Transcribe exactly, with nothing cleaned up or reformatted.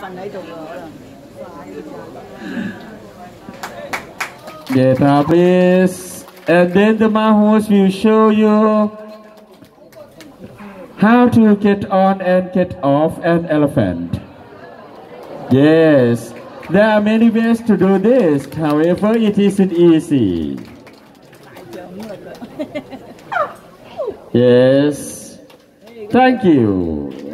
Yes, now please. And then the Mahos will show you how to get on and get off an elephant. Yes, there are many ways to do this. However, it isn't easy. Yes, thank you.